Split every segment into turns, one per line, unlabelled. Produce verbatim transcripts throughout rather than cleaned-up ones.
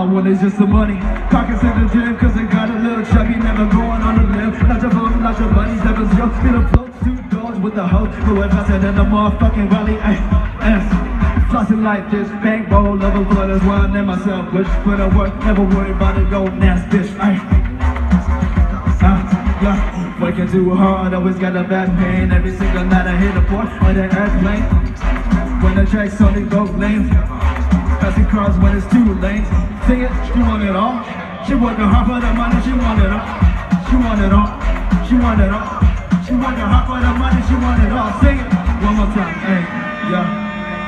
want is just the money. Pockets in the gym cause I got a little chubby. Never going on a limb. Not your phone, not your buddies, never zero. Feel a float, two doors with the hoe. Going faster than the motherfucking rally. Ay, ass. Flossing like this, bankroll, level blood is why I name myself. Which put I work, never worry about it, go nasty bitch. Ay. Uh, yeah. Working too hard, always got a back pain. Every single night I hit a port or that airplane. When the track's only go lanes. Passing cars when it's two lanes. Sing it, she want it all. She working hard for the money, she want it all. She want it all. She want it all. She working hard for the money, she want it all. Sing it one more time, hey, yeah.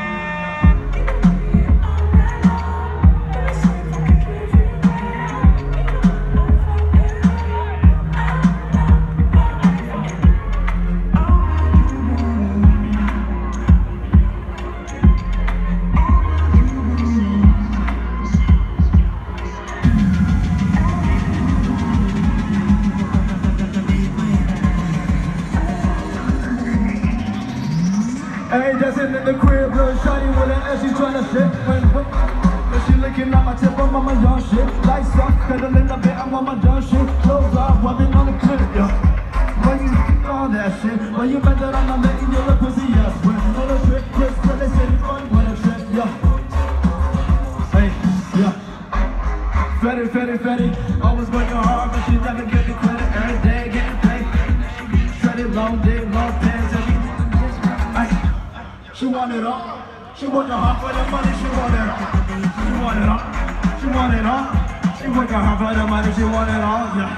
Hey, dancing in the crib, little shawty with an ass, she's tryna shit. When, when, when she licking at my tip, I'm on my young shit. Lights off, pedaling a bit, I'm on my dumb shit. Clothes off, rubbing on the clip, yeah. Why you do all that shit? Why you mad that I'm not letting you look pussy ass? When on a trip, Chris, when they say it's fun, when a trip, yeah. Hey, yeah. Fetty, fetty, fetty, always working hard, but she never get the credit. Every day getting paid. Shredded, long day, long pants, every she want it all. She working hard for the money. She want it all. She want it all. She want it all. She working hard for the money. She want it all. Yeah.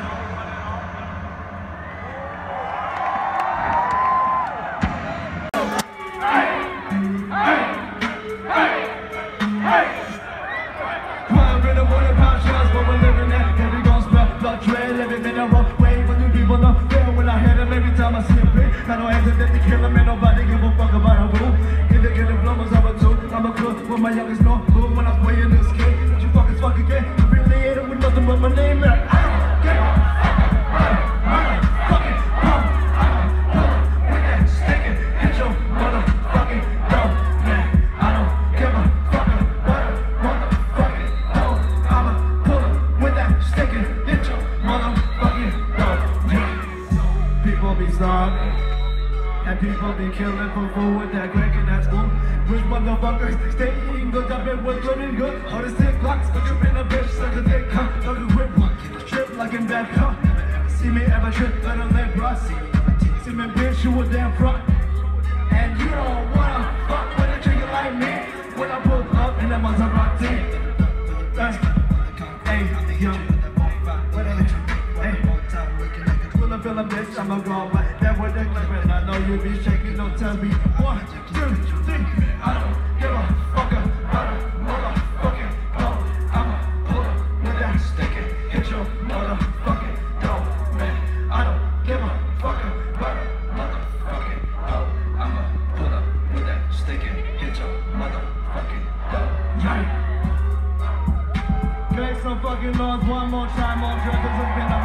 Hey, hey, hey, hey. One in the morning, pound shells, but we're living that. Then we gon' spell blood dread every minute. Wait when you people don't feel when I hear them every time I see a bitch. I don't hesitate to kill them, ain't nobody give a fuck about a rule. I'm a cook with my youngest no move when I'm playing this kid. What you fuckers fuck again? You really hate it with nothing but my name there. I don't give a fuck. I'm fucking pump. I'm pump with that sticking. Hit your motherfucking dome, man. I don't give a fuck about a motherfucking dome. I'ma pull up with that sticking. Hit your motherfucking dome, man. People be starving. And people be killing for food with that crack and that spoon. Which motherfuckers stay eating good, I've been with good and good. All the sick blocks, but you been a bitch, such a dick, huh? Like a whip, trip like in bad car. See me ever trip, let a leg rust. See me bitch, you a damn front. And you don't wanna fuck with a chicken like me. When I pull up in that Maserati. That's, hey, yo, whatever, hey. Will I feel a bitch, I'ma go back. That what they claiming, I know you be shaking, don't tell me. One, two, three, I don't give a fuck about a motherfucking dog. I'ma pull up with that sticky, hit your motherfucking dog, man. I don't give a fuck about a motherfucking dog. I'ma pull up with that sticky, hit your motherfucking dog. Yeah. Make some fucking noise one more time on drugs, it's been a